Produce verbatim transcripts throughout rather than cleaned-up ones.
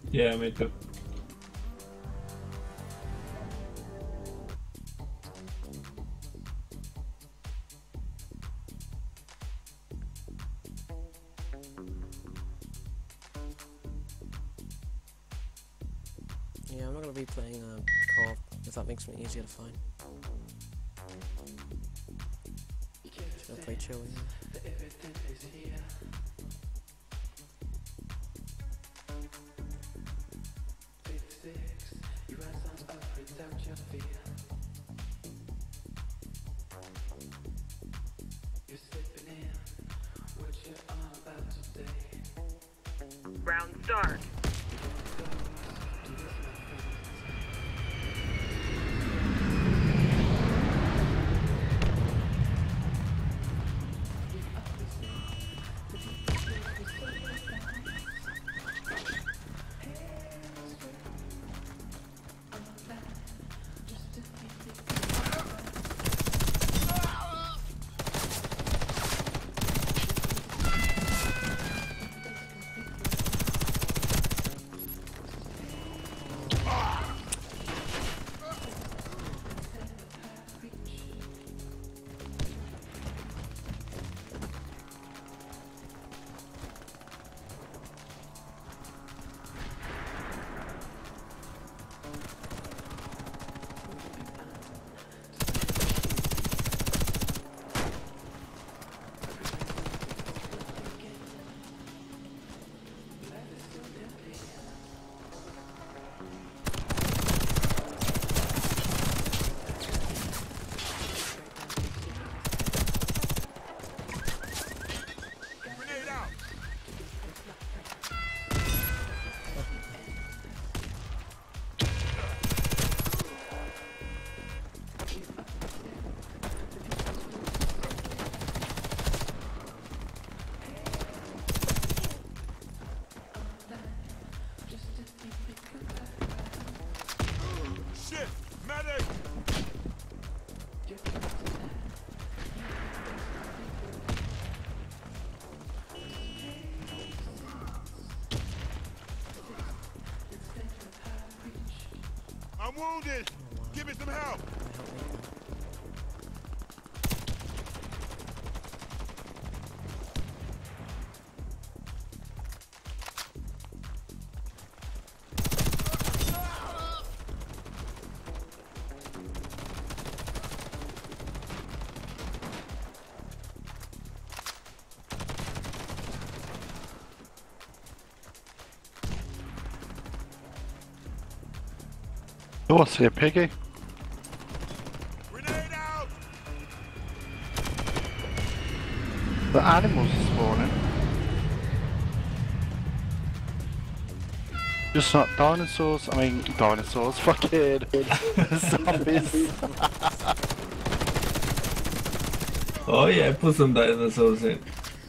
Yeah, me too. Yeah, I'm not gonna be playing uh, co-op if that makes me easier to find. Should I play chill? Yeah. Round start. I'm wounded! Oh, wow. Give me some help! Oh, I see a piggy. Grenade out! The animals are spawning. Just not dinosaurs. I mean, dinosaurs. Fucking zombies. Oh yeah, put some dinosaurs in.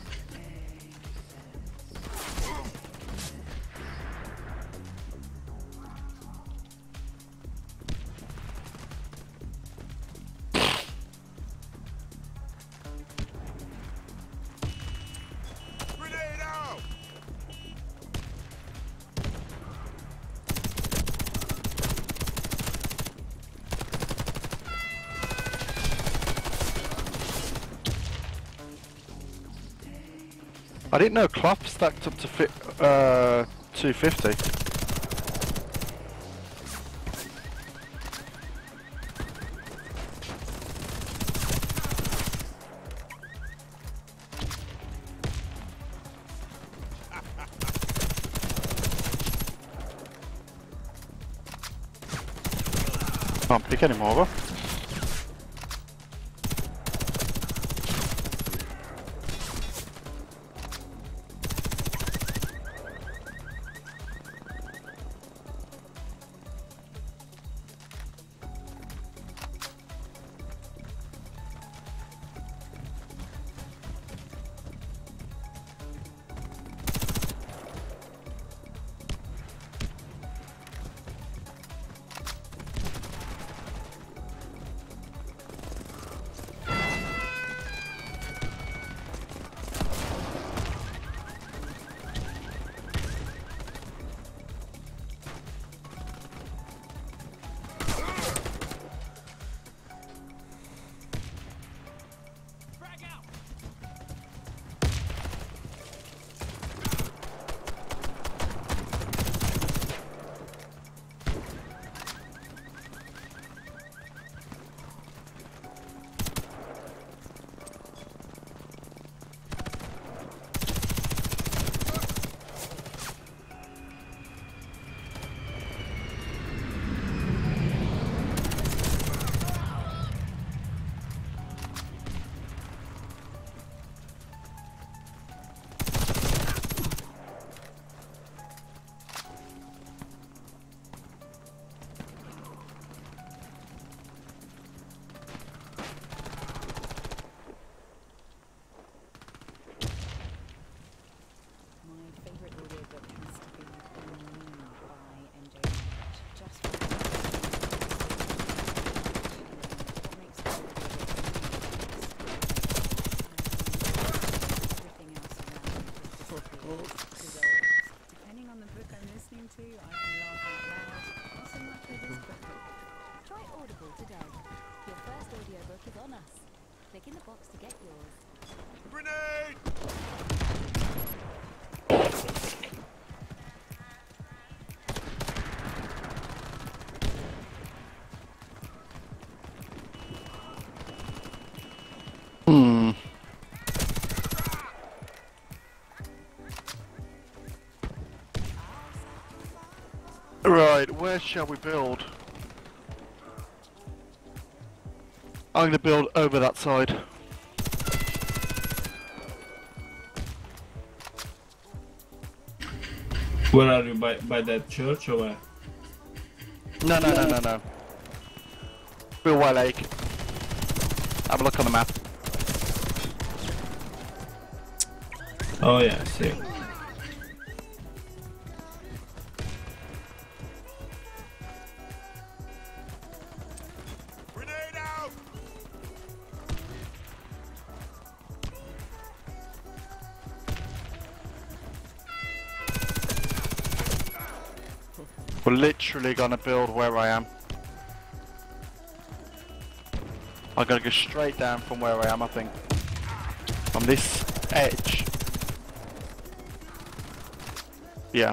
Grenade out! I didn't know cloth stacked up to fit uh two fifty. Can't pick any more. listening to, I can laugh out loud, or sing my favorite book. Try Audible today. Your first audiobook is on us. Click in the box to get yours. Grenade! Hmm. Right, where shall we build? I'm gonna build over that side. Where are you? By by that church or where? No, no, no, no, no. Build White Lake. Have a look on the map. Oh yeah, I see. Grenade out! We're literally gonna build where I am. I'm gonna go straight down from where I am, I think. On this edge. Yeah.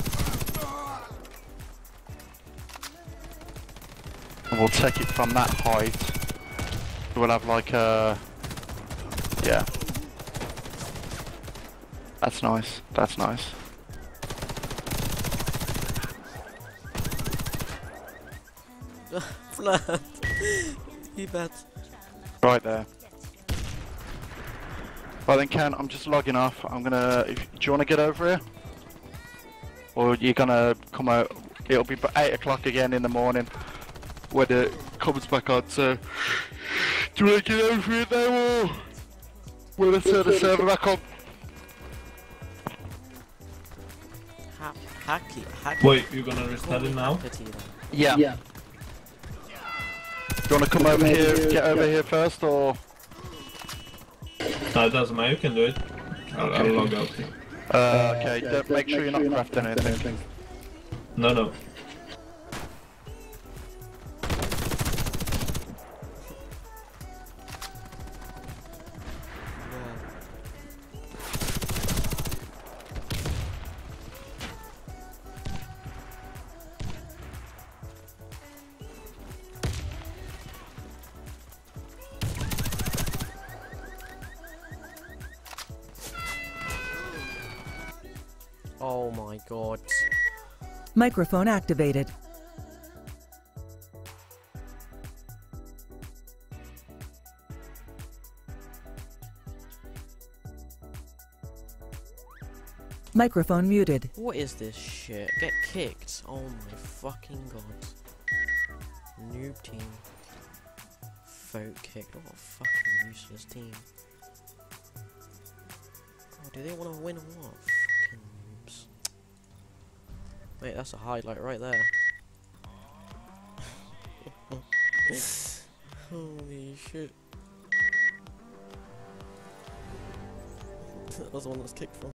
And we'll take it from that height. We'll have like a... Yeah. That's nice. That's nice. Flat. He bet. Right there. Right then, Ken, I'm just logging off. I'm gonna... If, do you want to get over here? Or you're gonna come out... It'll be eight o'clock again in the morning when it comes back on, so... Do you want to get over here now, or... Will I turn the server back on? Ha hacky. Hacky. Wait, you're gonna restart it now? Yeah. Yeah. Do you want to come over here, get over here first, or...? No, it doesn't matter, you can do it. I'll, I'll log out. Uh, okay, don't, make sure you're not crafting anything. No, no. Oh my god. Microphone activated. Microphone muted. What is this shit? Get kicked. Oh my fucking god. Noob team. Vote kicked. What a fucking useless team. Oh, do they want to win or what? Fucking noobs. Wait, that's a highlight right there. Holy shit. That was the one that was kicked from.